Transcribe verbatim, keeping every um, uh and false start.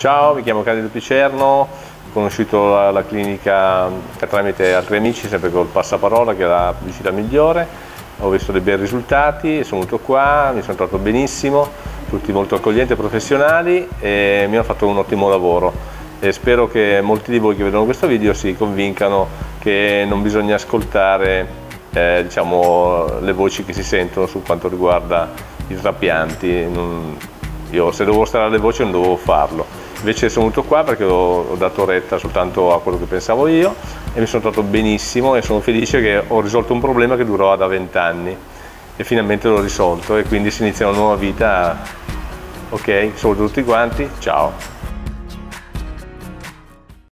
Ciao, mi chiamo Candido Picerno, ho conosciuto la, la clinica tramite altri amici, sempre col passaparola, che è la pubblicità migliore. Ho visto dei bei risultati, sono venuto qua, mi sono trovato benissimo, tutti molto accoglienti e professionali e mi hanno fatto un ottimo lavoro. E spero che molti di voi che vedono questo video si convincano che non bisogna ascoltare eh, diciamo, le voci che si sentono su quanto riguarda i trapianti. Non, io se dovevo stare alle voci non dovevo farlo. Invece sono venuto qua perché ho, ho dato retta soltanto a quello che pensavo io e mi sono trovato benissimo e sono felice che ho risolto un problema che durava da vent'anni e finalmente l'ho risolto e quindi si inizia una nuova vita. Ok, saluto tutti quanti, ciao!